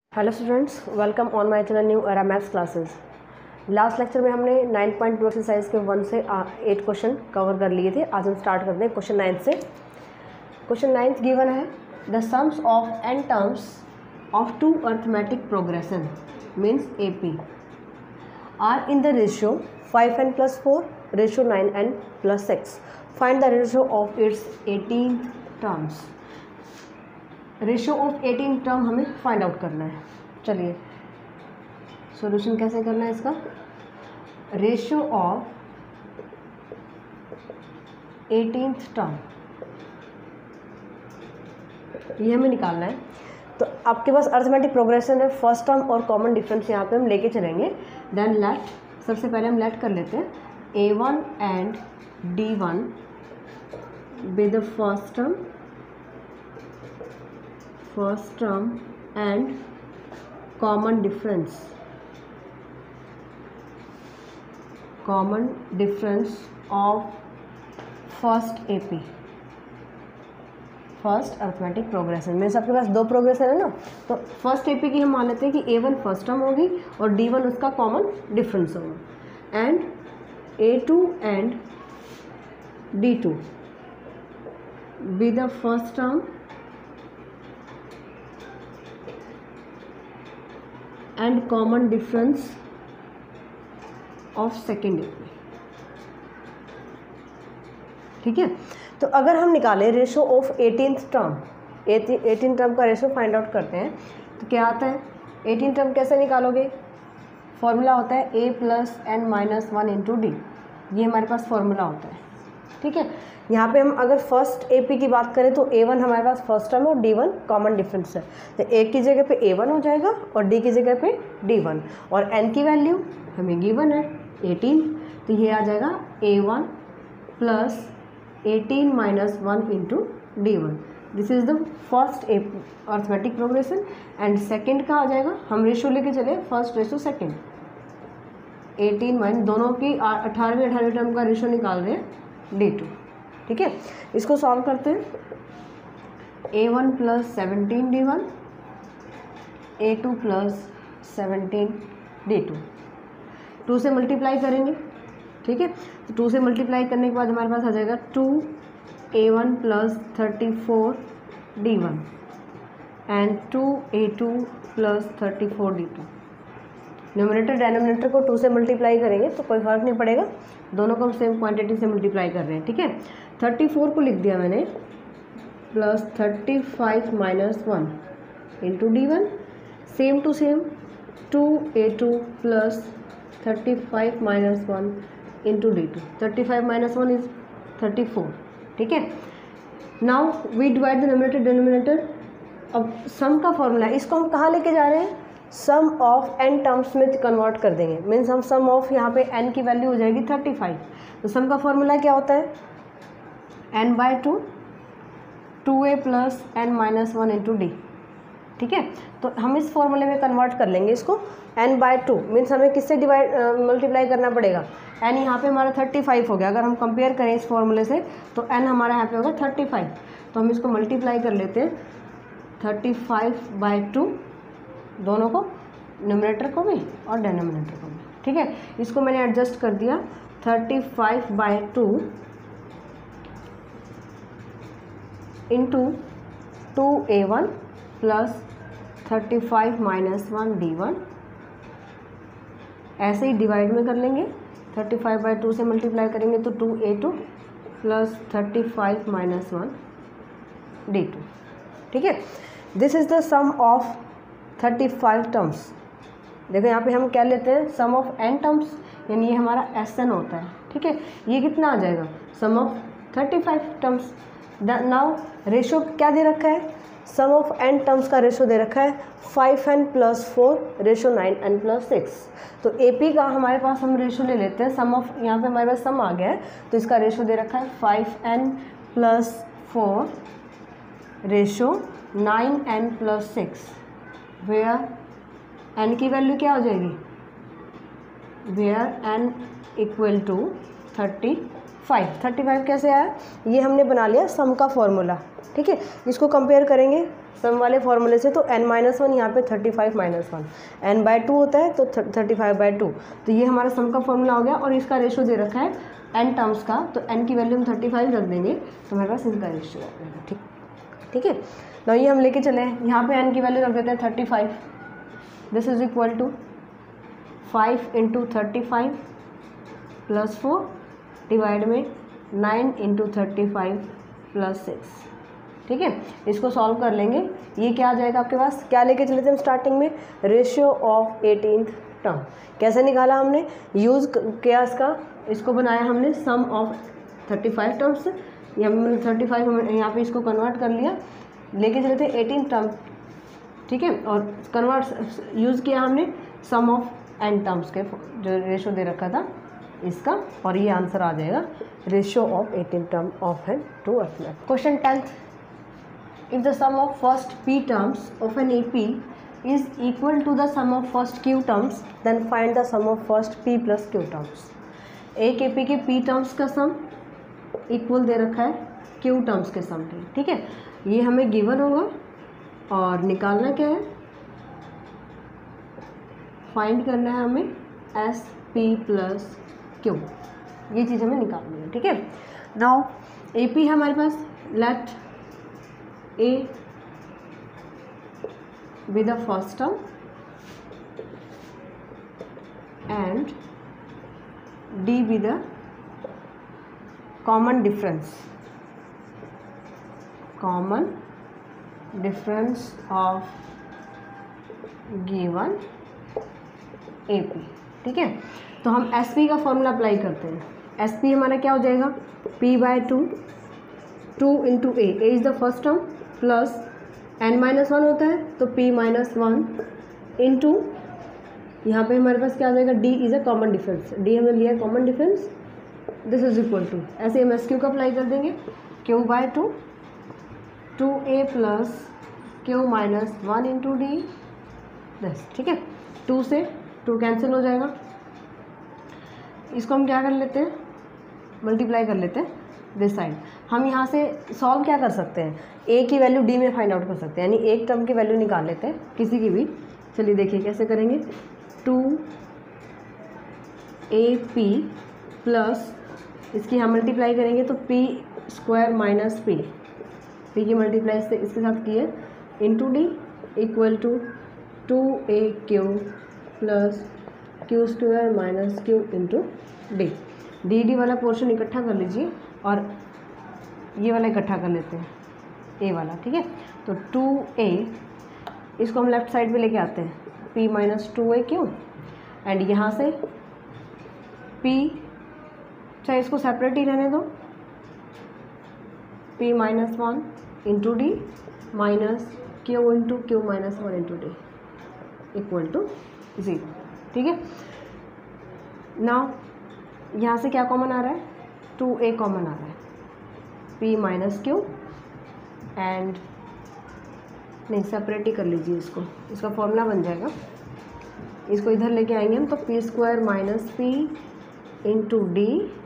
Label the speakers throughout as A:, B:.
A: Hello students, welcome on my channel new era maths classes. Last lecture में हमने 9.2 exercise के 1 से 8 question cover कर लिए थे। आज हम स्टार्ट करते हैं क्वेश्चन 9 से। क्वेश्चन 9 गिवन है the sums of n terms of two arithmetic progression means AP are in the ratio 5n + 4 ratio 9n + 6। Find the ratio of its 18 terms. Ratio of 18 term हमें find out करना है। चलिए solution कैसे करना है इसका। Ratio of 18th term ये हमें निकालना है। तो आपके पास अर्थमेटिक प्रोग्रेशन है, फर्स्ट टर्म और कॉमन डिफरेंस यहाँ पे हम लेके चलेंगे। देन लेट, सबसे पहले हम लेट कर लेते हैं A1 and D1 with the first term and common difference of first AP, first arithmetic progression. मेरे आपके पास दो प्रोग्रेशन है ना, तो फर्स्ट AP की हम मान लेते हैं कि A1 फर्स्ट टर्म होगी और D1 उसका कॉमन डिफरेंस होगा, and A2 and D2 with the first term and common difference of second AP। ठीक है, तो अगर हम निकालें ratio of 18th term, 18 term का रेशो फाइंड आउट करते हैं तो क्या आता है। 18 टर्म कैसे निकालोगे, फॉर्मूला होता है A + n - 1 × D। ये हमारे पास फॉर्मूला होता है। ठीक है, यहाँ पे हम अगर फर्स्ट AP की बात करें तो A1 हमारे पास फर्स्ट टर्म और D1 कॉमन डिफरेंस है, तो A की जगह पे A1 हो जाएगा और D की जगह पे D1, और n की वैल्यू हमें गिवन है 18, तो ये आ जाएगा A1 + 18 - 1 × D1। This is the first arithmetic progression. And second का आ जाएगा, हम रेशो लेके चले फर्स्ट रेशो सेकेंड, 18 दोनों की 18वीं टर्म का रेशो निकाल रहे हैं D2। ठीक है, इसको सॉल्व करते हैं। A1 + 17 D1, A2 + 17 D2, 2 से मल्टीप्लाई करेंगे। ठीक है, तो 2 से मल्टीप्लाई करने के बाद हमारे पास आ जाएगा 2A1 + 34 D1 and 2A2 + 34 D2। Numerator denominator को 2 से मल्टीप्लाई करेंगे तो कोई फ़र्क नहीं पड़ेगा, दोनों को हम सेम क्वांटिटी से मल्टीप्लाई कर रहे हैं। ठीक है, 34 को लिख दिया मैंने + 35 - 1 × D1, same to same 2A2 + 35 - 1 × D2। 35 - 1 is 34। ठीक है, now we divide the numerator denominator. अब सम का फॉर्मूला है, इसको हम कहाँ लेके जा रहे हैं, सम ऑफ n टर्म्स में कन्वर्ट कर देंगे। मीन्स हम सम ऑफ यहाँ पे n की वैल्यू हो जाएगी 35। तो सम का फॉर्मूला क्या होता है, n/2 2A + n - 1 × D। ठीक है, तो हम इस फॉर्मूले में कन्वर्ट कर लेंगे इसको। n/2 मीन्स हमें किससे डिवाइड मल्टीप्लाई करना पड़ेगा, n यहाँ पे हमारा 35 हो गया। अगर हम कंपेयर करें इस फॉर्मूले से तो n हमारा यहाँ पे होगा 35, तो हम इसको मल्टीप्लाई कर लेते हैं 35/2, दोनों को, न्यूमरेटर को भी और डिनोमिनेटर को भी। ठीक है, इसको मैंने एडजस्ट कर दिया 35/2 × 2A1 + 35 - 1 D1। ऐसे ही डिवाइड में कर लेंगे, 35/2 से मल्टीप्लाई करेंगे तो 2A2 + 35 - 1 D2। ठीक है, this is the sum of 35 terms. देखो यहाँ पे हम क्या लेते हैं, सम ऑफ n टर्म्स, यानी ये हमारा SN होता है। ठीक है, ये कितना आ जाएगा, sum of 35 terms. Now ratio क्या दे रखा है, सम ऑफ n टर्म्स का रेशो दे रखा है 5n + 4 रेशो 9n + 6। तो AP का हमारे पास हम रेशो ले लेते हैं, सम ऑफ, यहाँ पे हमारे पास सम आ गया है तो इसका रेशो दे रखा है 5n + 4 ratio 9n + 6, where n की वैल्यू क्या हो जाएगी, वेयर n = 35। कैसे आया, ये हमने बना लिया सम का फॉर्मूला। ठीक है, इसको कंपेयर करेंगे सम वाले फॉर्मूले से, तो n-1 यहाँ पे 35-1 n/2 होता है तो 35/2, तो ये हमारा सम का फॉर्मूला हो गया। और इसका रेशो दे रखा है n टर्म्स का, तो n की वैल्यू हम 35 रख देंगे तो हमारे पास इनका रेशो आ जाएगा। ठीक है। ना ये हम लेके चले हैं, यहाँ पे n की वैल्यू रख देते हैं 35, this is equal to 5 × 35 + 4 divide में 9 × 35 + 6। ठीक है, इसको सॉल्व कर लेंगे। ये क्या आ जाएगा आपके पास, क्या लेके चले थे हम स्टार्टिंग में, रेशियो ऑफ 18th टर्म। कैसे निकाला हमने, यूज़ किया इसको बनाया हमने सम ऑफ 35 टर्म्स। यहाँ पे 35 हमने यहाँ पे इसको कन्वर्ट कर लिया, लेके चले थे 18th टर्म। ठीक है, और कन्वर्ट यूज़ किया हमने सम ऑफ n टर्म्स के, जो रेशो दे रखा था इसका, और ये आंसर आ जाएगा ratio of 18th term of n two earth. Question 10, if the sum of first p terms of an AP is equal to the sum of first q terms, then find the sum of first p plus q terms। एक AP के p terms का sum equal दे रखा है q terms के सम के। ठीक है, ये हमें गिवन होगा और निकालना क्या है, फाइंड करना है हमें एस पी प्लस क्यू, ये चीज़ हमें निकालनी है। ठीक है, नाउ ए पी है हमारे पास, let A be the first term and D be the common difference of given A P. ठीक है, तो हम एस पी का फॉर्मूला अप्लाई करते हैं। एस पी हमारा क्या हो जाएगा, p/2 2 × a is the first term plus n-1 होता है तो p-1 इंटू, यहाँ पे हमारे पास क्या आ जाएगा, d is a common difference, d हमने लिया है common difference, this is equal to, ऐसे हम एस क्यू का अप्लाई कर देंगे, q/2 2a plus q-1 × d दस। ठीक है, 2 से 2 कैंसिल हो जाएगा, इसको हम क्या कर लेते हैं, मल्टीप्लाई कर लेते हैं दिस साइड। हम यहाँ से सॉल्व क्या कर सकते हैं, a की वैल्यू d में फाइंड आउट कर सकते हैं, यानी एक टर्म की वैल्यू निकाल लेते हैं किसी की भी। चलिए देखिए कैसे करेंगे, 2AP प्लस इसकी हम मल्टीप्लाई करेंगे तो p² - p की मल्टीप्लाई से इसके साथ किए into d equal to 2AQ plus q² - q into D वाला पोर्शन इकट्ठा कर लीजिए और ये वाला इकट्ठा कर लेते हैं, ए वाला। ठीक है, तो 2a इसको हम लेफ्ट साइड पे लेके आते हैं, p - 2AQ एंड यहाँ से p, चाहे इसको सेपरेट ही रहने दो, p-1 into d minus q into q-1 into d equal to 0। ठीक है, नाउ यहाँ से क्या कॉमन आ रहा है, 2a कॉमन आ रहा है, p - q एंड नहीं सेपरेट ही कर लीजिए इसको, इसका फॉर्मूला बन जाएगा, इसको इधर लेके आएंगे हम तो p² - p into d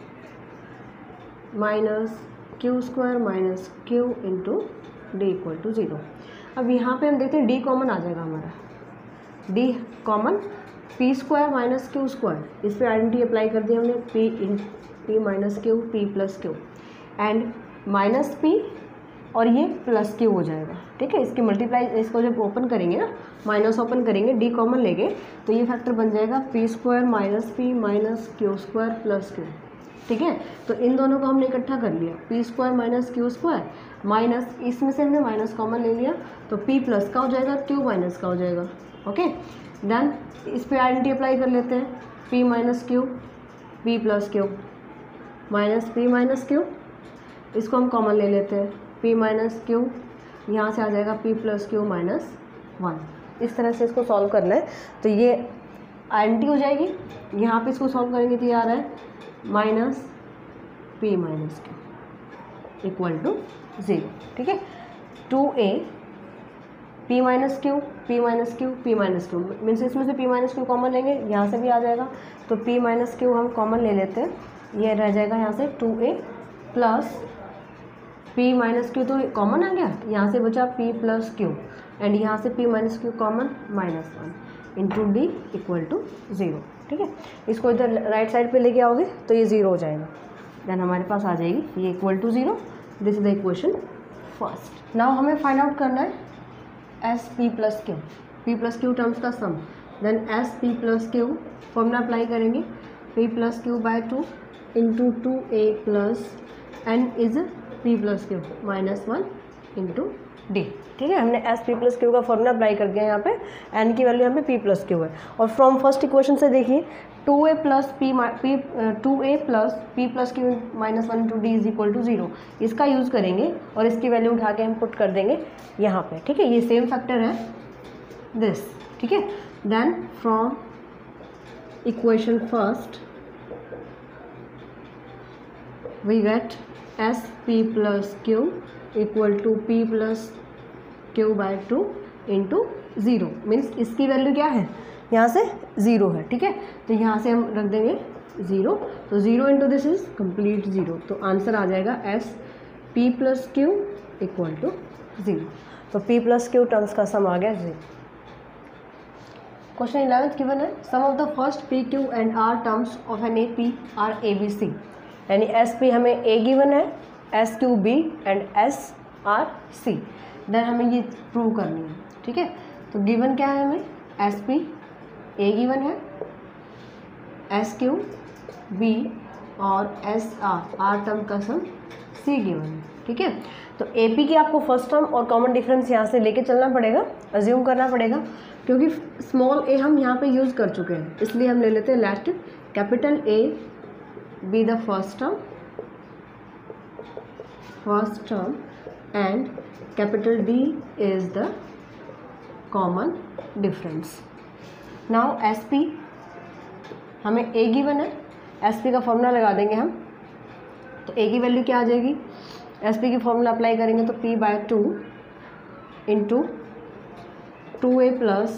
A: minus q² - q into d equal to 0। अब यहाँ पे हम देखते हैं d कॉमन आ जाएगा हमारा, d कॉमन, p² - q², इस पर आइडेंटिटी अप्लाई कर दिया हमने, p - q p plus q and minus p और ये प्लस q हो जाएगा। ठीक है, इसकी मल्टीप्लाई, इसको जब ओपन करेंगे ना, माइनस ओपन करेंगे, d कॉमन लेंगे तो ये फैक्टर बन जाएगा p² - p minus q² plus q। ठीक है, तो इन दोनों को हमने इकट्ठा कर लिया, p² - q² माइनस, इसमें से हमने माइनस कॉमन ले लिया तो p प्लस का हो जाएगा, q माइनस का हो जाएगा। ओके, देन इस पर आइडेंटिटी अप्लाई कर लेते हैं, p - q p plus q minus p - q, इसको हम कॉमन ले लेते हैं, p - q यहाँ से आ जाएगा p प्लस q माइनस 1। इस तरह से इसको सॉल्व करना है, तो ये आइडेंटिटी हो जाएगी। यहाँ पे इसको सॉल्व करेंगे तो ये आ रहा है minus p - q equal to 0। ठीक है, 2a p - q p - q p - q means इसमें से p - q कॉमन लेंगे, यहाँ से भी आ जाएगा तो p - q हम कॉमन ले लेते हैं, ये रह जाएगा यहाँ से 2a plus p minus q तो कॉमन आ गया, यहाँ से बचा p प्लस क्यू एंड यहाँ से p minus q common -1 into d equal to 0। ठीक है, इसको इधर राइट साइड पे लेके आओगे तो ये 0 हो जाएगा, देन हमारे पास आ जाएगी ये equal to 0। This is the equation first. Now हमें फाइंड आउट करना है S p plus q, p plus q terms का sum, then S p plus q formula apply करेंगे, p plus q by 2 into 2a plus n is p plus q -1 into d. ठीक है, हमने S p plus q का formula apply कर दिया यहाँ पे, एन की वैल्यू यहाँ पे पी प्लस क्यू है। और फ्रॉम फर्स्ट इक्वेशन से देखिए 2a plus p plus q -1 into d is equal to 0, इसका यूज़ करेंगे और इसकी वैल्यू उठा के हम पुट कर देंगे यहाँ पे। ठीक है, ये सेम फैक्टर है दिस। ठीक है, then from equation first we get S p plus q equal to p plus q by 2 into 0, means इसकी वैल्यू क्या है, यहाँ से 0 है। ठीक है, तो यहाँ से हम रख देंगे 0, तो 0 इंटू दिस इज कंप्लीट 0, तो आंसर आ जाएगा S p plus q equal to 0। तो पी प्लस क्यू टर्म्स का सम आ गया 0। क्वेश्चन 11th गिवन है sum of the first p q and r terms of an A P are a b c, यानी S p हमें a given है, S q b and S r c, then हमें ये prove करनी है। ठीक है, तो गिवन क्या है हमें, एस पी ए गिवन है, एस क्यू बी और एस आर टर्म का सम सी गिवन है। ठीक है, तो ए पी की आपको फर्स्ट टर्म और कॉमन डिफरेंस यहाँ से लेके चलना पड़ेगा, अज्यूम करना पड़ेगा, क्योंकि स्मॉल ए हम यहाँ पे यूज़ कर चुके हैं, इसलिए हम ले लेते हैं last capital A be the first term and capital D is the common difference. Now S p हमें ए गिवन है, एस पी का फॉर्मूला लगा देंगे हम, तो ए की वैल्यू क्या आ जाएगी, एस पी की फॉर्मूला अप्लाई करेंगे तो p by 2 into 2a plus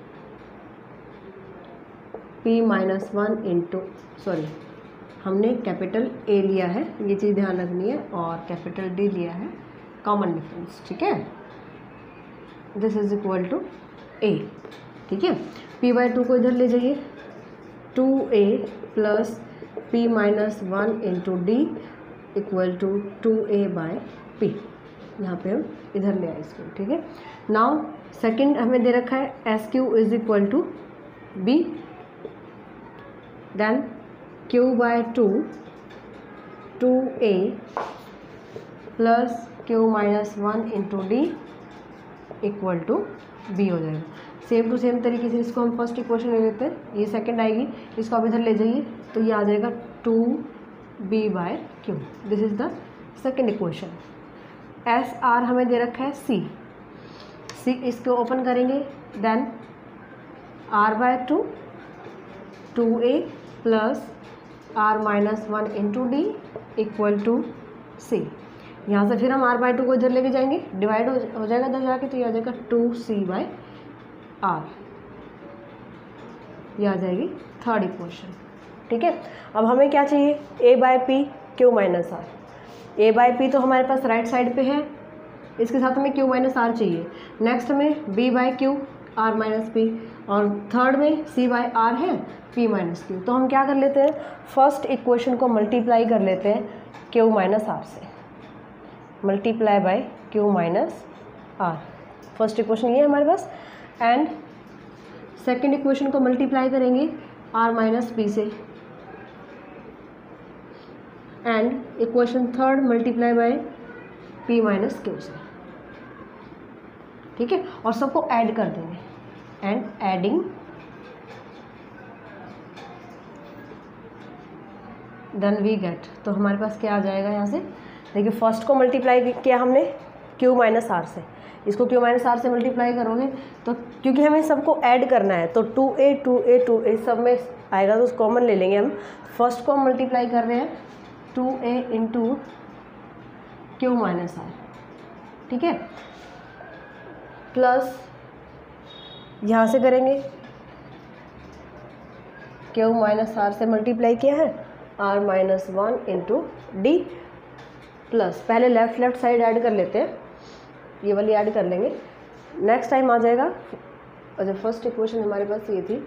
A: p -1 into, sorry हमने कैपिटल ए लिया है, ये चीज़ ध्यान रखनी है, और कैपिटल डी लिया है कॉमन डिफरेंस। ठीक है, this is equal to a. ठीक है, p बाय 2 को इधर ले जाइए, 2a plus p -1 into d equal to 2a by p, यहाँ पे हम इधर ले आए इसको। ठीक है, नाउ सेकंड हमें दे रखा है S q is equal to b, then q by 2 2a plus q -1 into d equal to b हो जाएगा। सेम टू सेम तरीके से इसको हम फर्स्ट इक्वेशन ले लेते हैं, ये सेकंड आएगी, इसको आप इधर ले जाइए तो ये आ जाएगा 2b by q, this is the second equation. S r हमें दे रखा है सी, इसको ओपन करेंगे, then r by 2 2a plus r -1 into d equal to c, यहाँ से फिर हम r बाय 2 को इधर लेके जाएंगे, डिवाइड हो जाएगा इधर जाके, तो ये आ जाएगा 2c बाय r, ये आ जाएगी थर्ड इक्वेशन। ठीक है, अब हमें क्या चाहिए, a by p q minus r, a by p तो हमारे पास राइट साइड पे है, इसके साथ हमें q माइनस आर चाहिए, नेक्स्ट में b by q r minus p, और थर्ड में c बाय आर है p माइनस क्यू। तो हम क्या कर लेते हैं, फर्स्ट इक्वेशन को मल्टीप्लाई कर लेते हैं q माइनस आर से, multiply by q minus r, first equation ये है हमारे पास, एंड सेकेंड इक्वेशन को मल्टीप्लाई करेंगे r माइनस पी से, and equation third multiply by p minus q से। ठीक है, और सबको ऐड कर देंगे, and adding then we get, तो हमारे पास क्या आ जाएगा यहाँ से, देखिए फर्स्ट को मल्टीप्लाई किया हमने q माइनस आर से, इसको q माइनस आर से मल्टीप्लाई करोगे तो क्योंकि हमें सबको ऐड करना है तो 2a सब में आएगा, तो कॉमन ले लेंगे हम, फर्स्ट को हम मल्टीप्लाई कर रहे हैं 2a into q minus are. ठीक है, प्लस यहाँ से करेंगे q माइनस आर से मल्टीप्लाई किया है r -1 इंटू डी प्लस, पहले लेफ्ट साइड ऐड कर लेते हैं, ये वाली ऐड कर लेंगे, नेक्स्ट टाइम आ जाएगा। अच्छा फर्स्ट इक्वेशन हमारे पास ये थी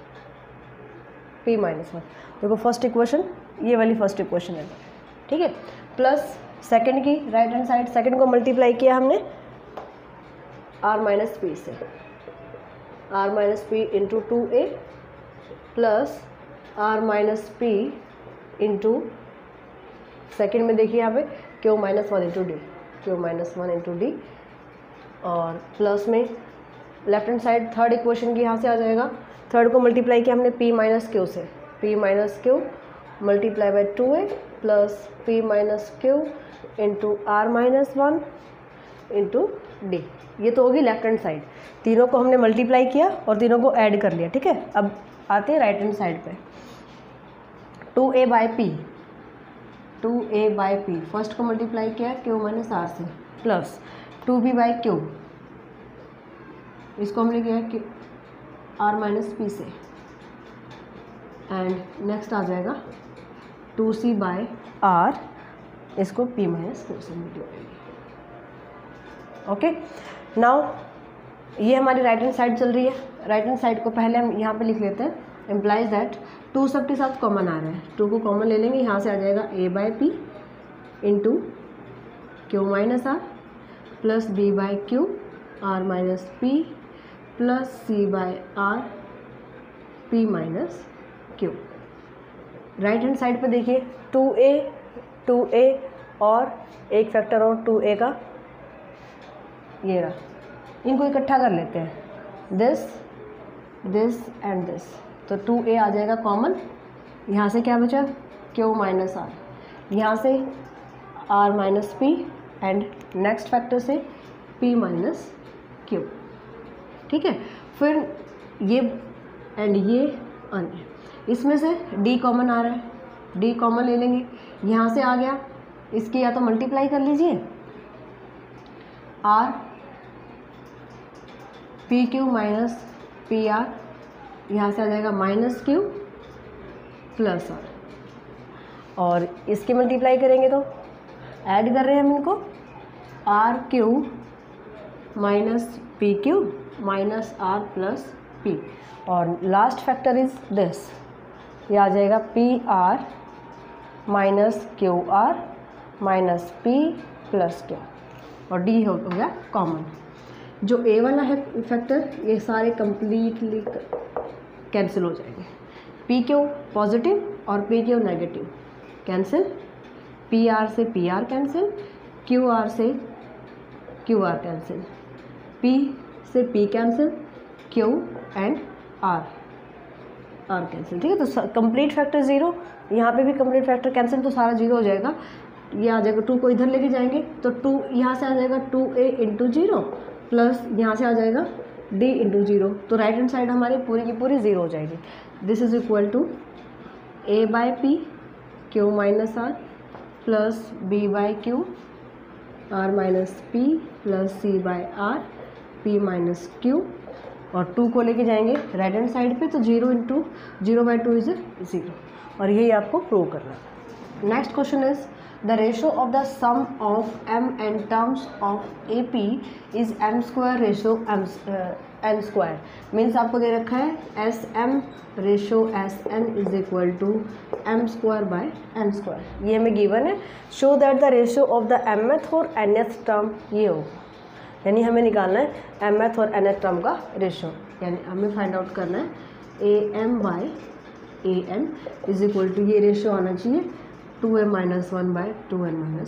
A: p माइनस 1, देखो फर्स्ट इक्वेशन ये वाली फर्स्ट इक्वेशन है, ठीक है, प्लस सेकंड की राइट हैंड साइड, सेकंड को मल्टीप्लाई किया हमने r माइनस पी से, r minus p into 2a plus r minus p into second में देखिए यहाँ पे q minus 1 into d, q minus 1 into d, और प्लस में left hand side third equation की यहाँ से आ जाएगा, थर्ड को मल्टीप्लाई किया हमने p माइनस क्यू से, p minus q multiply by 2a plus p minus q into r minus 1 into d. ये तो होगी लेफ्ट हैंड साइड, तीनों को हमने मल्टीप्लाई किया और तीनों को ऐड कर लिया, ठीक है। अब आते हैं राइट हैंड साइड पे, 2a by p, 2a by p first को मल्टीप्लाई किया q माइनस r से, प्लस 2b बाई क्यू, इसको हमने किया कि r माइनस पी से, एंड नेक्स्ट आ जाएगा 2c बाई r, इसको p माइनस क्यू से मल्टीप्लाई किया। ओके, नाउ ये हमारी राइट हैंड साइड चल रही है, राइट हैंड साइड को पहले हम यहाँ पे लिख लेते हैं, इम्प्लाइज दैट 2 सबके साथ कॉमन आ रहा है, 2 को कॉमन ले लेंगे, यहाँ से आ जाएगा a by p into q minus r plus b by q r minus p plus c by r p minus q. Right hand side पे देखिए 2a और एक फैक्टर और 2a का, ये रहा, इनको इकट्ठा कर लेते हैं, दिस एंड दिस, तो 2a आ जाएगा कॉमन, यहाँ से क्या बचा q माइनस आर, यहाँ से r minus p and next factor से p माइनस क्यू, ठीक है। फिर ये एंड ये अन्य, इसमें से d कॉमन आ रहा है, d कॉमन ले लेंगे, यहाँ से आ गया, इसकी या तो मल्टीप्लाई कर लीजिए r p q minus p r, यहाँ से आ जाएगा माइनस क्यू प्लस आर, और इसकी मल्टीप्लाई करेंगे तो ऐड कर रहे हैं हम इनको, r q minus p q minus r plus p, और लास्ट फैक्टर इज दिस, ये आ जाएगा p r minus q r minus p plus q, और डी हो गया कॉमन। जो ए वाला है फैक्टर, ये सारे कंप्लीटली कैंसिल हो जाएंगे, पी क्यू पॉजिटिव और p q negative cancel, p r से p r cancel, q r से क्यू आर कैंसिल, पी से p cancel, q and r cancel, ठीक है। तो कंप्लीट फैक्टर ज़ीरो, यहाँ पे भी कंप्लीट फैक्टर कैंसिल, तो सारा जीरो हो जाएगा, ये आ जाएगा 2 को इधर लेके जाएंगे तो 2 यहाँ से आ जाएगा 2a इंटू 0 प्लस यहाँ से आ जाएगा d इंटू 0, तो राइट हैंड साइड हमारी पूरी की पूरी 0 हो जाएगी। This is equal to a by p q minus r plus b by q r minus p plus c by r p minus q, और 2 को लेके जाएंगे राइट हैंड साइड पे, तो 0 इंटू 0 बाई 2 इज 0, और यही आपको प्रूव करना है। Next question is the ratio of the sum of m n terms of AP is m square ratio n square, means आपको दे रखा है SM ratio SN is equal to m square by n square, ये हमें given है। Show that the ratio of the mth और nth term ये हो, यानी हमें निकालना है mth और nth टर्म का रेशो, यानी हमें फाइंड आउट करना है AM by AN is equal to, ये रेशो आना चाहिए 2m minus 1 bye 2n minus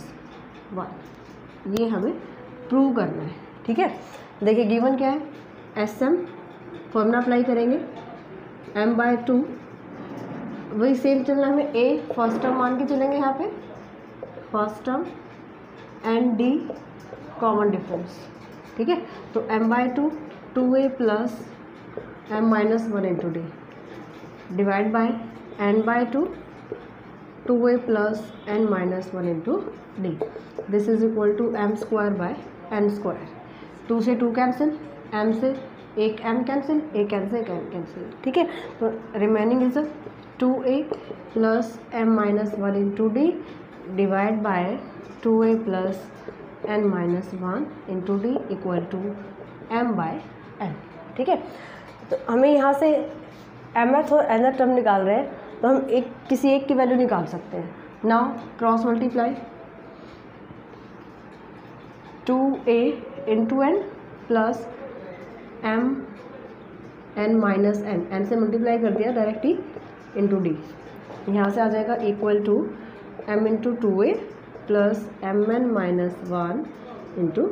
A: 1, ये हमें प्रूव करना है, ठीक है। देखिए गिवन क्या है, SM फॉर्मूला अप्लाई करेंगे, m बाय 2, वही सेम चलना हमें, a फर्स्ट टर्म मान के चलेंगे यहाँ पे, first term and d common difference, ठीक है। तो m by 2 2a plus m minus 1 into d divide by n by 2 2a plus n minus 1 into d, this is equal to m square by n square, 2 से 2 cancel, m से एक m cancel, एक n से एक m cancel, ठीक है। तो remaining is 2a plus m minus 1 into d divide by 2a plus n minus 1 into d equal to m by n। ठीक है, तो हमें यहाँ से mth और nth टर्म निकाल रहे हैं, तो हम किसी एक की वैल्यू निकाल सकते हैं। Now cross multiply 2a into n plus m n minus n से मल्टीप्लाई कर दिया डायरेक्ट ही इंटू डी, यहाँ से आ जाएगा equal to m into 2a plus mn minus 1 into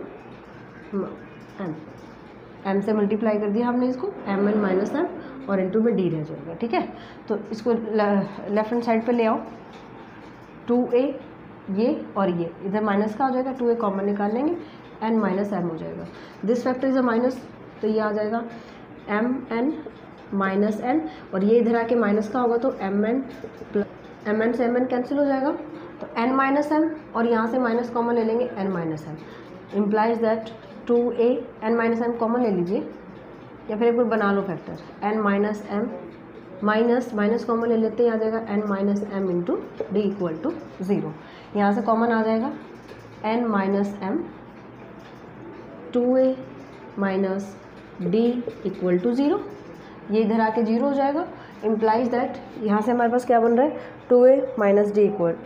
A: m से मल्टीप्लाई कर दिया हमने इसको, mn माइनस m और इंटू में d रह जाएगा। ठीक है, तो इसको लेफ्ट हैंड साइड पे ले आओ, 2a ये और ये इधर माइनस का हो जाएगा, 2a कॉमन निकाल लेंगे, n माइनस m हो जाएगा। This factor is a minus, तो ये आ जाएगा mn माइनस n, और ये इधर आके माइनस का होगा तो mn से mn कैंसिल हो जाएगा, तो n माइनस m और यहाँ से माइनस कॉमन ले लेंगे n minus m, implies that 2a n minus m common ले लीजिए, या फिर एक बार बना लो factor n minus m minus common ले लेते हैं, आ जाएगा n minus m into d equal to 0। यहाँ से कॉमन आ जाएगा n minus m 2a minus d equal to 0, ये इधर आके 0 हो जाएगा, इम्प्लाइज दैट यहाँ से हमारे पास क्या बन रहा है 2a माइनस डी इक्वल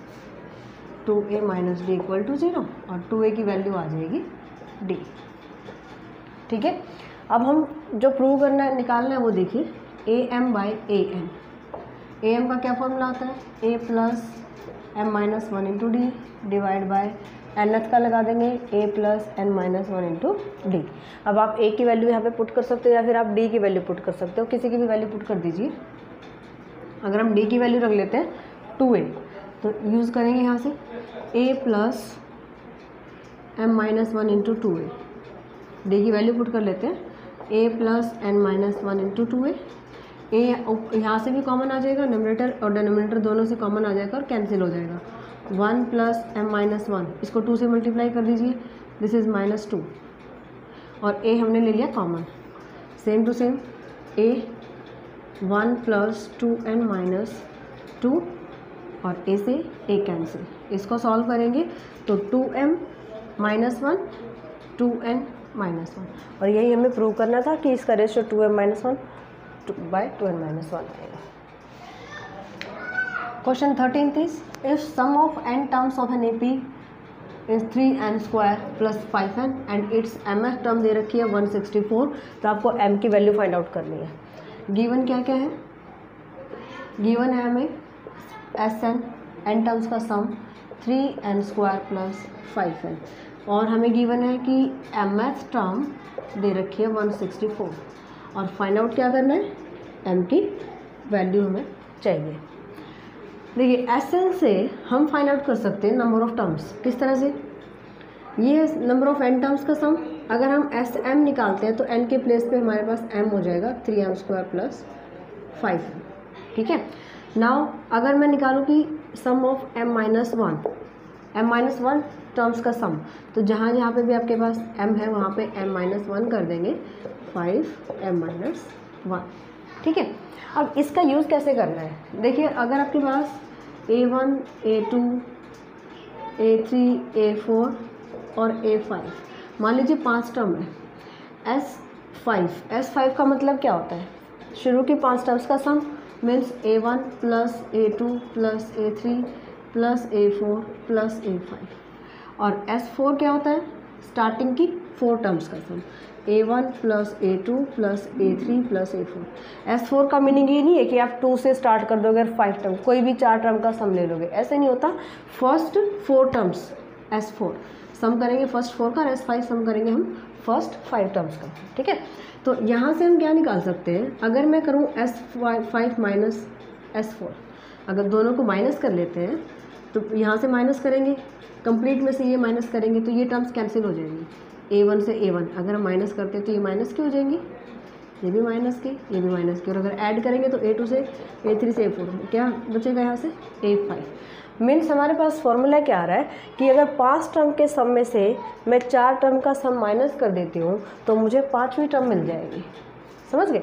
A: 0 और 2a की वैल्यू आ जाएगी d। ठीक है, अब हम जो प्रूव करना है निकालना है वो देखिए, am बाई am का क्या फॉर्मूला होता है, a plus m minus 1 into d divide by nth का लगा देंगे a plus n minus 1 into d. अब आप a की वैल्यू यहाँ पे पुट कर सकते हो या फिर आप d की वैल्यू पुट कर सकते हो, किसी की भी वैल्यू पुट कर दीजिए। अगर हम d की वैल्यू रख लेते हैं 2a, तो यूज़ करेंगे यहाँ से a plus m minus 1 into 2a, d की वैल्यू पुट कर लेते हैं a plus n minus 1 into 2a, a यहाँ से भी कॉमन आ जाएगा, न्यूमरेटर और डिनोमिनेटर दोनों से कॉमन आ जाएगा और कैंसिल हो जाएगा, 1 प्लस m माइनस 1, इसको 2 से मल्टीप्लाई कर दीजिए, दिस इज़ माइनस 2, और a हमने ले लिया common, same to same a 1 plus 2n minus 2 और a से a कैंसिल, इसको सॉल्व करेंगे तो 2m माइनस 1 2n माइनस 1, और यही हमें प्रूव करना था कि इसका ratio 2m minus 1 bye 2n minus 1 आएगा। Question 13 is if sum of n terms of an AP is 3n square plus 5n and its mth term दे रखी है 164, तो आपको m की वैल्यू फाइंड आउट करनी है। गिवन क्या क्या है, गिवन है हमें n टर्म्स का सम 3n स्क्वायर प्लस 5n, और हमें गिवन है कि mth टर्म दे रखी है 164, और फाइंड आउट क्या करना है, m की वैल्यू हमें चाहिए। देखिए Sn से हम फाइंड आउट कर सकते हैं नंबर ऑफ टर्म्स, किस तरह से, ये है नंबर ऑफ n टर्म्स का सम, अगर हम Sm निकालते हैं तो n के प्लेस पे हमारे पास m हो जाएगा 3m स्क्वायर प्लस 5m। ठीक है, नाउ अगर मैं निकालूँ कि sum of m minus 1 terms का सम, तो जहाँ जहाँ पे भी आपके पास m है वहाँ पे m माइनस 1 कर देंगे, 5m माइनस 1। ठीक है, अब इसका यूज़ कैसे करना है, देखिए अगर आपके पास a1 a2 a3 a4 और a5 मान लीजिए 5 टर्म है, S5 का मतलब क्या होता है, शुरू की 5 टर्म्स का sum means a1 plus a2 plus a3 plus a4 plus a5, और S4 क्या होता है, स्टार्टिंग की 4 टर्म्स का सम, a1 plus a2 plus a3 plus a4। S4 का मीनिंग ये नहीं है कि आप 2 से स्टार्ट कर दोगे 5 टर्म, कोई भी 4 टर्म का सम ले लोगे, ऐसे नहीं होता। फर्स्ट 4 टर्म्स S4 सम करेंगे फर्स्ट 4 का, S5 सम करेंगे हम फर्स्ट 5 टर्म्स का। ठीक है, तो यहाँ से हम क्या निकाल सकते हैं, अगर मैं करूँ S5 माइनस S4, अगर दोनों को माइनस कर लेते हैं तो यहाँ से माइनस करेंगे, कंप्लीट में से ये माइनस करेंगे तो ये टर्म्स कैंसिल हो जाएंगी, a1 से a1 अगर हम माइनस करते हैं तो ये माइनस के हो जाएंगी, ये भी माइनस के, ये भी माइनस के, और अगर ऐड करेंगे तो a2 से a3 से a4 क्या बचेगा यहाँ से a5। मीन्स हमारे पास फॉर्मूला क्या आ रहा है कि अगर 5 टर्म के सम में से मैं 4 टर्म का सम माइनस कर देती हूँ तो मुझे 5वीं टर्म मिल जाएगी, समझ गए।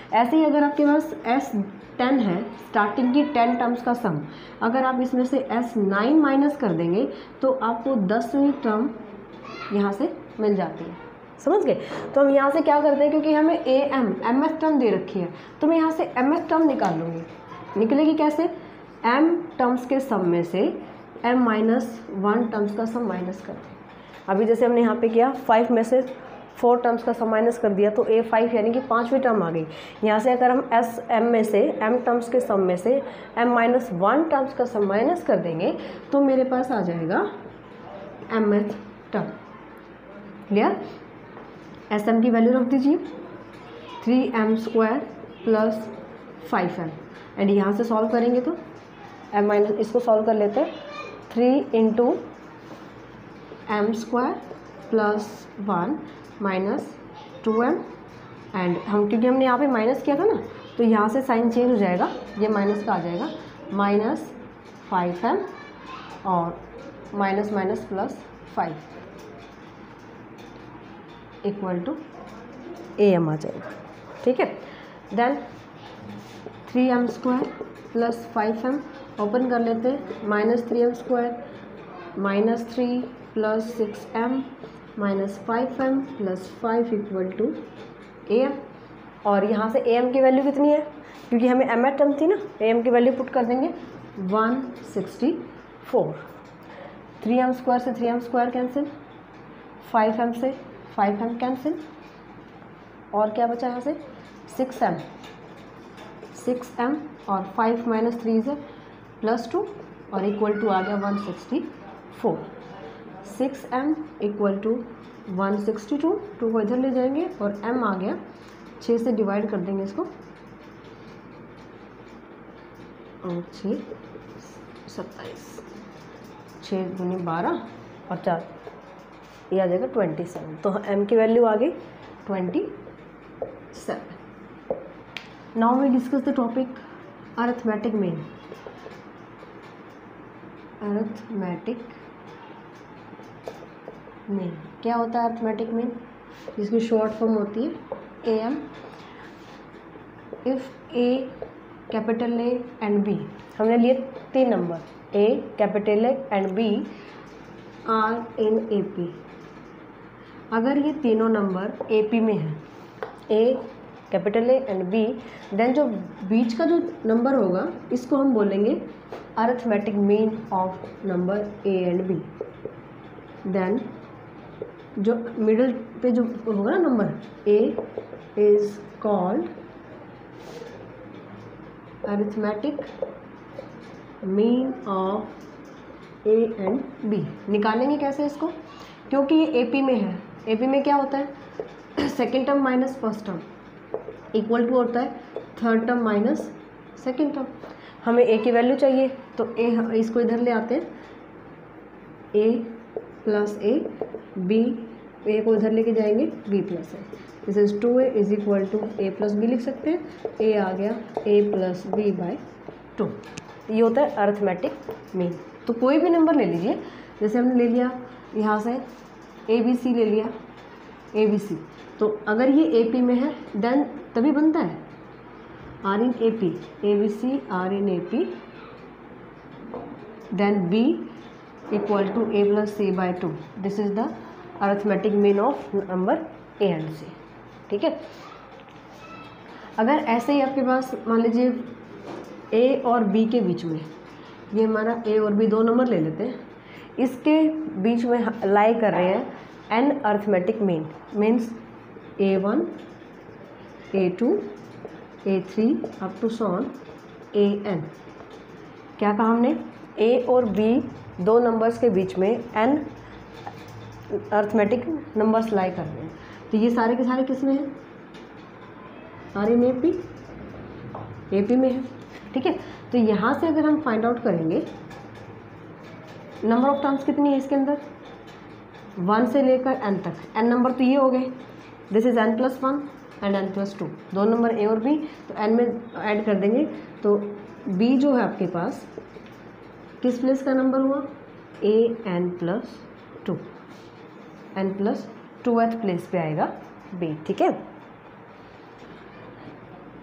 A: ऐसे ही अगर आपके पास S10 है, स्टार्टिंग की 10 टर्म्स का सम, अगर आप इसमें से S9 माइनस कर देंगे तो आपको 10वीं टर्म यहाँ से मिल जाती है। समझ गए? तो हम यहाँ से क्या करते हैं, क्योंकि हमें MS टर्म दे रखी है तो मैं यहाँ से MS टर्म निकाल लूँगी। निकलेगी कैसे? M टर्म्स के सम में से M-1 टर्म्स का सम माइनस कर दें। अभी जैसे हमने यहाँ पे किया 5 में से 4 टर्म्स का सम माइनस कर दिया तो A5 यानी कि 5वीं टर्म आ गई। यहाँ से अगर हम SM में से M टर्म्स के सम में से M-1 टर्म्स का सम माइनस कर देंगे तो मेरे पास आ जाएगा MH टर्म। क्लियर? SM की वैल्यू रख दीजिए 3M² प्लस 5M, एंड यहाँ से सॉल्व करेंगे तो इसको सॉल्व कर लेते हैं। 3 into M² plus 1 minus 2M, and हम क्योंकि हमने यहाँ पे माइनस किया था ना तो यहाँ से साइन चेंज हो जाएगा, ये माइनस का आ जाएगा माइनस 5M और minus minus plus 5 equal to AM आ जाएगा। ठीक है, then 3M² plus 5M open कर लेते हैं, minus 3M² minus 3 plus 6M minus 5M plus 5 equal to AM। और यहाँ से AM की वैल्यू कितनी है, क्योंकि हमें MS टर्म थी ना, AM की वैल्यू पुट कर देंगे 164। 3M² से 3M² कैंसिल, 5M से 5M कैंसिल, और क्या बचा यहाँ से 6M और 5 माइनस 3 से प्लस 2 और इक्वल टू आ गया 164। 6M इक्वल टू 162, 2 को इधर ले जाएंगे और M आ गया 6 से डिवाइड कर देंगे इसको, और 6 27, 6 दूनी 12 और 4 ये आ जाएगा 27। तो M की वैल्यू आ गई 27। Now we discuss the topic arithmetic mean. Arithmetic mean क्या होता है? अरिथमेटिक मीन जिसकी शॉर्ट फॉर्म होती है AM। If A capital A and B, हमने लिए 3 number A capital A and B are in AP। अगर ये तीनों नंबर AP में हैं, A capital A and B, then जो बीच का जो नंबर होगा इसको हम बोलेंगे arithmetic mean of number A and B। Then जो मिडिल पे जो होगा ना number A is called arithmetic mean of A and B। निकालेंगे कैसे इसको, क्योंकि ये AP में है। AP में क्या होता है, second term minus first term equal to होता है third term minus second term. हमें A की वैल्यू चाहिए तो A इसको इधर ले आते हैं, A plus A, B A को इधर लेके जाएंगे B plus A। This is 2A is equal to A plus B लिख सकते हैं। A आ गया A प्लस B बाय 2। ये होता है अरिथमेटिक मीन। तो कोई भी नंबर ले लीजिए, जैसे हमने ले लिया यहाँ से ABC ले लिया ABC, तो अगर ये AP में है देन तभी बनता है R in AP, ABC R in AP, then B equal to A plus C by 2। This is the arithmetic mean of number A and C। ठीक है, अगर ऐसे ही आपके पास मान लीजिए A और B के बीच में, ये हमारा A और B दो नंबर ले लेते हैं, इसके बीच में लाई कर रहे हैं n arithmetic mean, means A1 A2 A3 up to सॉन AN। क्या कहा हमने, A और B दो नंबर्स के बीच में n अरिथमेटिक नंबर्स लाई कर रहे हैं। तो ये सारे के सारे किस में हैं, R इन AP, AP में है। ठीक है, तो यहाँ से अगर हम फाइंड आउट करेंगे नंबर ऑफ टर्म्स कितनी है इसके अंदर, 1 से लेकर n तक, n नंबर तो ये हो गए, this is n plus 1 and n plus 2, दो नंबर A और B, तो n में ऐड कर देंगे तो B जो है आपके पास किस प्लेस का नंबर हुआ, n plus 2, n plus 2th place पे आएगा B। ठीक है,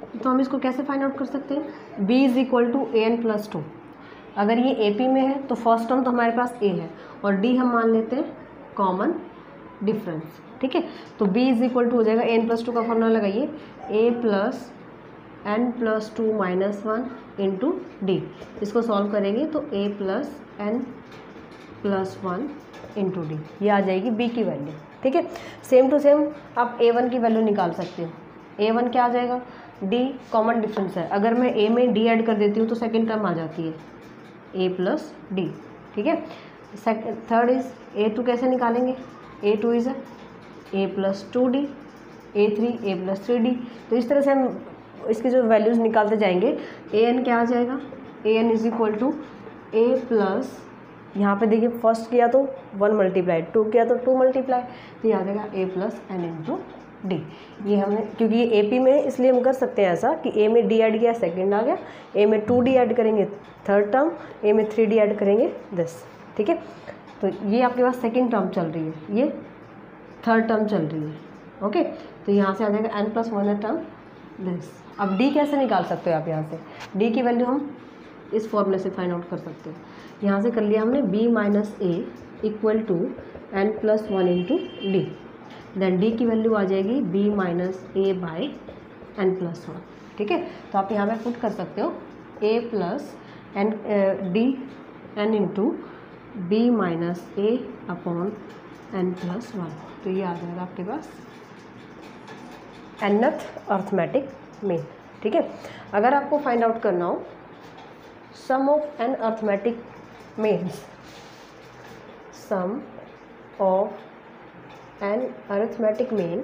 A: तो हम इसको कैसे फाइंड आउट कर सकते हैं, b is equal to a n plus 2। अगर ये ए पी में है तो फर्स्ट टर्म तो हमारे पास ए है और d हम मान लेते हैं कॉमन डिफरेंस, ठीक है। तो b इज इक्वल टू हो जाएगा ए एन प्लस 2 का फॉर्मूला लगाइए, a plus n plus 2 minus 1 into d. इसको सॉल्व करेंगे तो a plus n plus 1 into d, ये आ जाएगी b की वैल्यू, ठीक है। सेम टू सेम आप a1 की वैल्यू निकाल सकते हो। a1 क्या आ जाएगा, d कॉमन डिफरेंस है, अगर मैं a में d ऐड कर देती हूँ तो सेकेंड टर्म आ जाती है a प्लस डी, ठीक है। थर्ड इज a2 कैसे निकालेंगे, a2 is a plus 2d, a3 a plus 3d। तो इस तरह से हम इसकी जो वैल्यूज़ निकालते जाएंगे। an क्या आ जाएगा, an is equal to a plus, यहाँ पे देखिए फर्स्ट किया तो 1 मल्टीप्लाई, 2 किया तो 2 मल्टीप्लाई, तो ये आ जाएगा a plus n into d. ये हमने, क्योंकि ये ए पी में है इसलिए हम कर सकते हैं ऐसा कि a में d ऐड किया सेकेंड आ गया, a में 2d ऐड करेंगे थर्ड टर्म, a में 3d ऐड करेंगे दिस, ठीक है। तो ये आपके पास सेकेंड टर्म चल रही है, ये थर्ड टर्म चल रही है, ओके। तो यहाँ से आ जाएगा n प्लस 1 टर्म दिस। अब d कैसे निकाल सकते हो आप, यहाँ से d की वैल्यू हम इस फॉर्मूले से फाइंड आउट कर सकते हैं। यहाँ से कर लिया हमने b minus a equal to n plus 1 into d, then d की वैल्यू आ जाएगी b minus a by n plus 1, ठीक है। तो आप यहाँ पे पुट कर सकते हो a plus n d n into b minus a upon n plus 1, तो ये आ जाएगा आपके पास nth अर्थमेटिक मीन, ठीक है। अगर आपको फाइंड आउट करना हो sum of n arithmetic means, sum of n arithmetic mean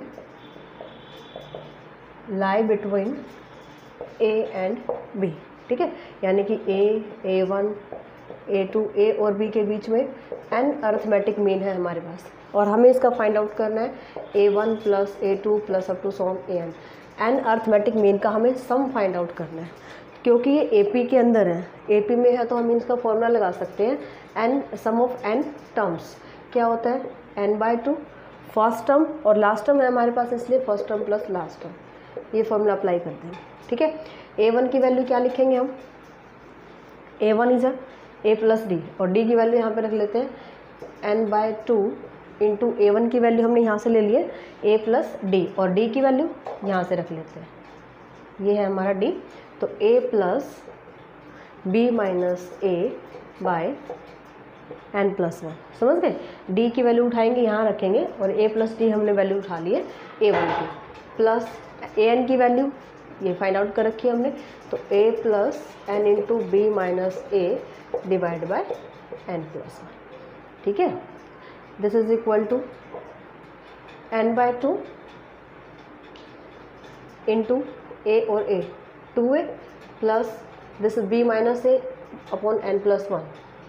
A: lie between a and b, ठीक है। यानी कि a, a1, a2, a और b के बीच में n अरिथमेटिक मीन है हमारे पास, और हमें इसका फाइंड आउट करना है a1 plus a2 plus up to सॉन an। n अरिथमेटिक मीन का हमें सम फाइंड आउट करना है, क्योंकि ये AP के अंदर है, AP में है तो हम इसका फॉर्मूला लगा सकते हैं n sum of n terms. क्या होता है n/2 फर्स्ट टर्म और लास्ट टर्म है हमारे पास, इसलिए first term plus last term, ये फॉर्मूला अप्लाई करते हैं, ठीक है। a1 की वैल्यू क्या लिखेंगे हम, a1 is a plus d, और d की वैल्यू यहाँ पे रख लेते हैं n/2 इंटू a1 की वैल्यू हमने यहाँ से ले लिए a प्लस डी, और d की वैल्यू यहाँ से रख लेते हैं, ये है हमारा d। तो a plus b minus a by n plus 1, समझ गए। d की वैल्यू उठाएंगे यहाँ रखेंगे, और a प्लस डी हमने वैल्यू उठा ली है a1 की, प्लस an की वैल्यू ये फाइंड आउट कर रखी है हमने, तो a plus n into b minus a divide by n plus 1, ठीक है। This is equal to n/2 into a और a 2a plus this b minus a upon n plus 1,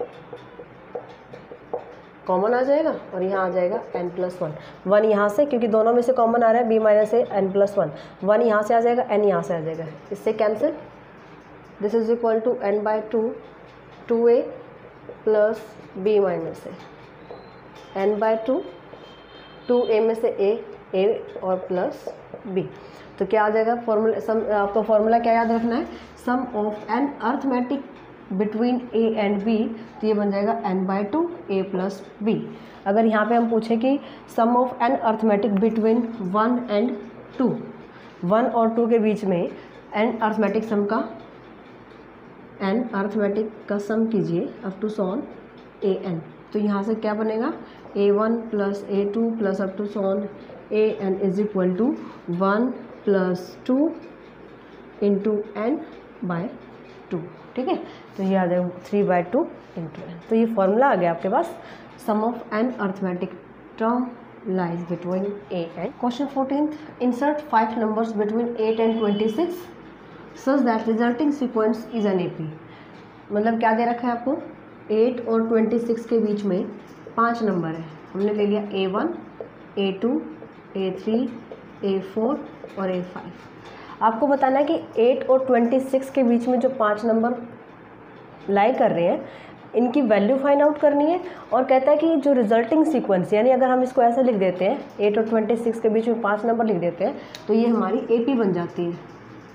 A: common आ जाएगा और यहाँ आ जाएगा n प्लस 1 यहाँ से, क्योंकि दोनों में से कॉमन आ रहा है b minus a n plus 1 यहाँ से आ जाएगा, n यहाँ से आ जाएगा, इससे cancel. This is equal to n/2 2a plus b minus a n/2 2a में से a और प्लस b, तो क्या आ जाएगा फॉर्मूला, सम आपको फॉर्मूला क्या याद रखना है, sum of n arithmetic between a and b, तो ये बन जाएगा n/2 a प्लस b। अगर यहाँ पे हम पूछें कि sum of n arithmetic between 1 and 2, 1 और 2 के बीच में एन अर्थमेटिक सम का, एन अर्थमेटिक का सम कीजिए अप टू सॉन an, तो यहाँ से क्या बनेगा a1 plus a2 plus up to सॉन an is equal to 1 plus 2 into n by 2, ठीक है। तो ये आ जाएगा 3/2 इंटू n। तो ये फॉर्मूला आ गया आपके पास, sum of n arithmetic term lies between a and. Question 14, insert 5 numbers between 8 and 26 such that resulting sequence is an AP। मतलब क्या दे रखा है आपको, 8 और 26 के बीच में 5 नंबर है, हमने ले लिया a1, a2, a3, a4 और a5। आपको बताना है कि 8 और 26 के बीच में जो 5 नंबर लाई कर रहे हैं इनकी वैल्यू फाइंड आउट करनी है, और कहता है कि जो रिजल्टिंग सीक्वेंस, यानी अगर हम इसको ऐसे लिख देते हैं 8 और 26 के बीच में 5 नंबर लिख देते हैं तो ये हमारी AP बन जाती है,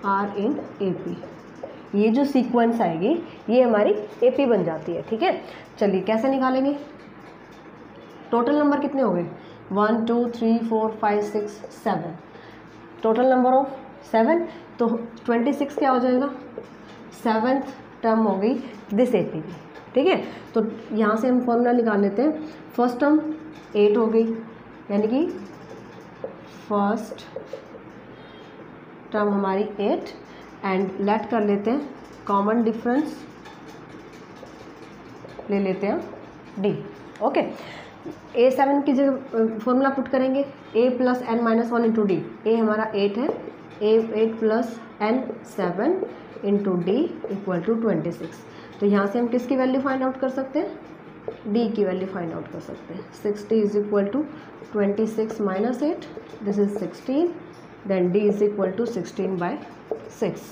A: आर इन ए पी, ये जो सीक्वेंस आएगी ये हमारी ए पी बन जाती है। ठीक है, चलिए कैसे निकालेंगे। टोटल नंबर कितने हो गए 1 2 3 4 5 6 7, टोटल नंबर ऑफ 7, तो 26 क्या हो जाएगा, 7th टर्म हो गई दिस ए पी की। ठीक है, तो यहाँ से हम फॉर्मूला निकाल लेते हैं। फर्स्ट टर्म 8 हो गई, यानी कि फर्स्ट टर्म हमारी 8, एंड लेट कर लेते हैं कॉमन डिफरेंस ले लेते हैं डी। ओके, A7 की जगह फॉर्मूला पुट करेंगे A plus n minus 1 into d. A हमारा 8 है, A8 plus n 7 into d equal to 26। तो यहाँ से हम किसकी वैल्यू फाइंड आउट कर सकते हैं, डी की वैल्यू फाइंड आउट कर सकते हैं। 60 is equal to 26 minus 8, this is 16, then d is equal to 16/6,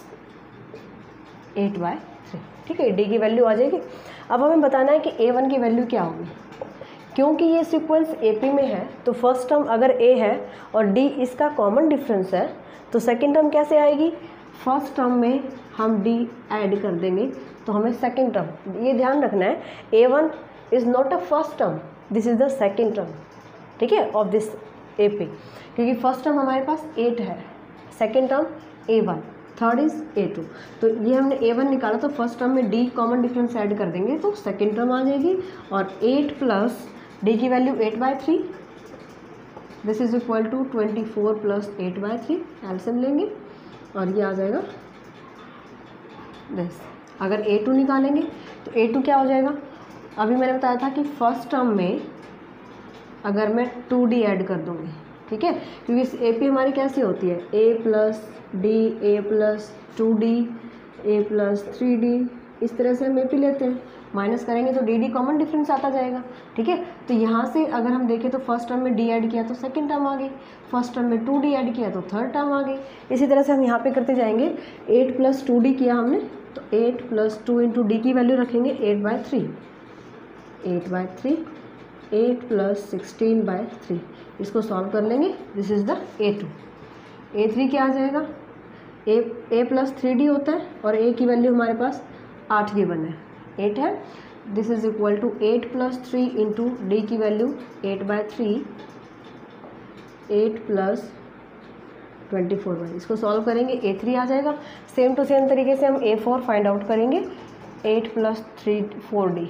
A: 8/3। ठीक है, डी की वैल्यू आ जाएगी। अब हमें बताना है कि A1 की वैल्यू क्या होगी। क्योंकि ये सीक्वेंस AP में है तो फर्स्ट टर्म अगर A है और D इसका कॉमन डिफरेंस है तो सेकंड टर्म कैसे आएगी, फर्स्ट टर्म में हम D ऐड कर देंगे तो हमें सेकंड टर्म, ये ध्यान रखना है A1 is not a first term, this is the second term. ठीक है, ऑफ दिस AP, क्योंकि फर्स्ट टर्म हमारे पास 8 है, second term A1, third is A2। तो ये हमने A1 निकाला तो फर्स्ट टर्म में D कॉमन डिफरेंस ऐड कर देंगे तो सेकंड टर्म आ जाएगी, और 8 प्लस D की value 8/3, this is equal to 24 plus 8/3, LCM लेंगे और ये आ जाएगा दिस। अगर A2 निकालेंगे तो A2 क्या हो जाएगा, अभी मैंने बताया था कि फर्स्ट टर्म में अगर मैं 2D ऐड कर दूँगी, ठीक है, क्योंकि इस AP हमारी कैसी होती है A plus D, A plus 2D, A plus 3D, इस तरह से हम AP लेते हैं, माइनस करेंगे तो DD कॉमन डिफरेंस आता जाएगा। ठीक है, तो यहाँ से अगर हम देखें तो फर्स्ट टर्म में D ऐड किया तो सेकंड टर्म आ गई, फर्स्ट टर्म में 2D ऐड किया तो थर्ड टर्म आ गई। इसी तरह से हम यहाँ पे करते जाएंगे। 8 प्लस 2D किया हमने तो 8 प्लस 2 इंटू डी की वैल्यू रखेंगे 8/3, 8/3, 8 प्लस 16/3, इसको सॉल्व कर लेंगे, this is the A2। A3 क्या आ जाएगा, A प्लस 3D होता है और A की वैल्यू हमारे पास 8 गिवन है, 8 है, this is equal to 8 plus 3 into d की वैल्यू 8/3, 8 प्लस 24, इसको सॉल्व करेंगे A3 आ जाएगा। सेम टू सेम तरीके से हम A4 फाइंड आउट करेंगे, 8 प्लस 3 4D,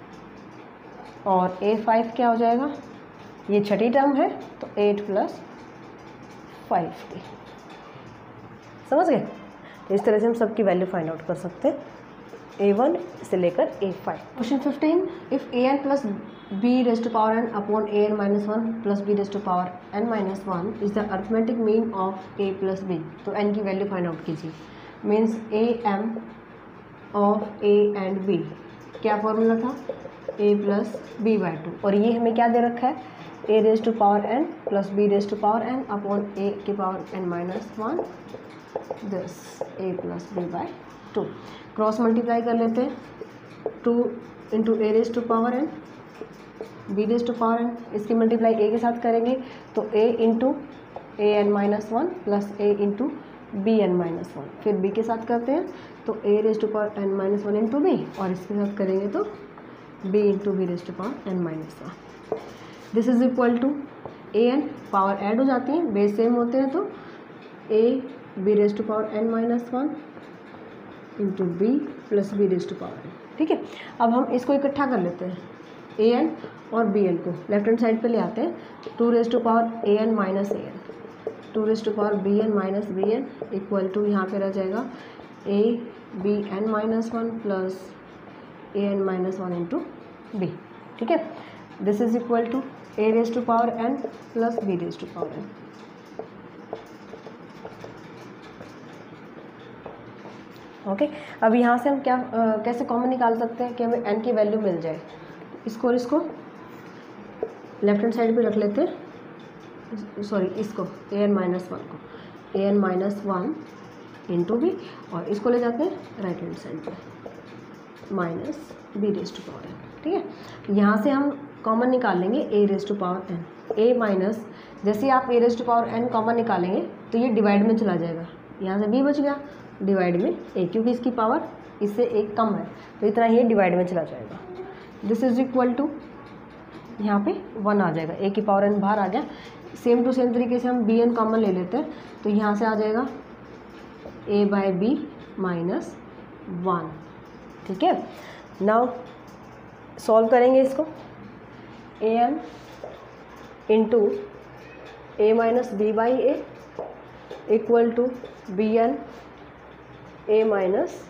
A: और A5 क्या हो जाएगा, ये छठी टर्म है तो 8 प्लस 5D। समझ गए, तो इस तरह से हम सबकी वैल्यू फाइंड आउट कर सकते हैं A1 से लेकर A5। Question 15, if an plus b raise to power n upon an minus 1 plus b raise to power n minus 1 is the arithmetic mean of a plus b, तो n की वैल्यू find out कीजिए। Means am of a and b, क्या formula था, a plus b/2, और ये हमें क्या दे रखा है, a raise to power n plus b raise to power n upon a की पावर n माइनस 1, दिस a plus b/2। Cross multiply कर लेते हैं, 2 into a raise to power n, b raise to power n, इसकी multiply a के साथ करेंगे तो a into an minus 1 plus a into b n minus 1, फिर b के साथ करते हैं तो a raise to power n minus 1 into b, और इसके साथ करेंगे तो b into b raise to power n minus 1, this is equal to an, power add हो जाती हैं, बेस सेम होते हैं तो a b raise to power n minus 1 into b plus b raise to power n। ठीक है, अब हम इसको इकट्ठा कर लेते हैं, ए एन और बी एन को लेफ्ट हैंड साइड पे ले आते हैं, 2 raise to power a n minus a n, 2 raise to power b n minus b n equal to यहाँ पे रह जाएगा a b n minus 1 plus a n minus 1 into b. ठीक है, this is equal to a raise to power n plus b raise to power N. Okay, अब यहाँ से हम क्या कैसे कॉमन निकाल सकते हैं कि हमें n की वैल्यू मिल जाए, इसको और इसको लेफ्ट हैंड साइड पे रख लेते हैं, सॉरी इसको an माइनस 1 को an माइनस 1 इंटू बी, और इसको ले जाते हैं राइट हैंड साइड पे minus B raise to power n। ठीक है, यहाँ से हम कॉमन निकाल लेंगे a raise to power n, a minus, जैसे आप a raise to power n common निकालेंगे तो ये डिवाइड में चला जाएगा, यहाँ से b बच गया डिवाइड में a, क्योंकि इसकी पावर इससे एक कम है तो इतना ही डिवाइड में चला जाएगा। दिस इज इक्वल टू यहाँ पे 1 आ जाएगा, a की पावर n बाहर आ गया। सेम टू सेम तरीके से हम bn कॉमन ले लेते हैं तो यहाँ से आ जाएगा a बाई बी माइनस 1। ठीक है, नाउ सॉल्व करेंगे इसको। an into a minus B by A equal to bn a minus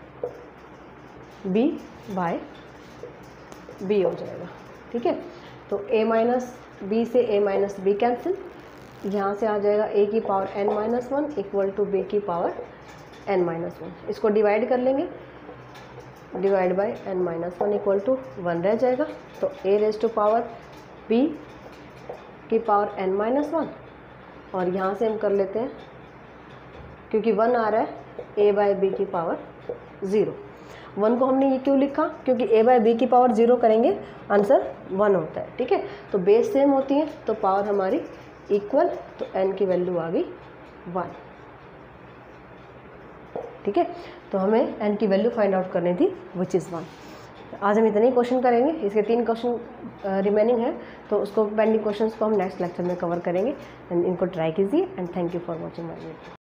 A: b by b हो जाएगा। ठीक है, तो a माइनस बी से a माइनस बी कैंसिल, यहाँ से आ जाएगा a की power n minus 1 equal to b की पावर n माइनस 1। इसको डिवाइड कर लेंगे, divide by n minus 1 equal to 1 रह जाएगा। तो a raise to power b की पावर n माइनस 1, और यहाँ से हम कर लेते हैं क्योंकि 1 आ रहा है a बाई बी की पावर 0। 1 को हमने ये क्यों लिखा, क्योंकि a बाई बी की पावर 0 करेंगे आंसर 1 होता है। ठीक है, तो बेस सेम होती है तो पावर हमारी इक्वल, तो n की वैल्यू आ गई 1। ठीक है, तो हमें n की वैल्यू फाइंड आउट करनी थी विच इज़ 1। आज हम इतने ही क्वेश्चन करेंगे, इसके 3 क्वेश्चन रिमेनिंग है तो उसको पेंडिंग क्वेश्चंस को हम नेक्स्ट लेक्चर में कवर करेंगे। एंड इनको ट्राई कीजिए and thank you for watching my video.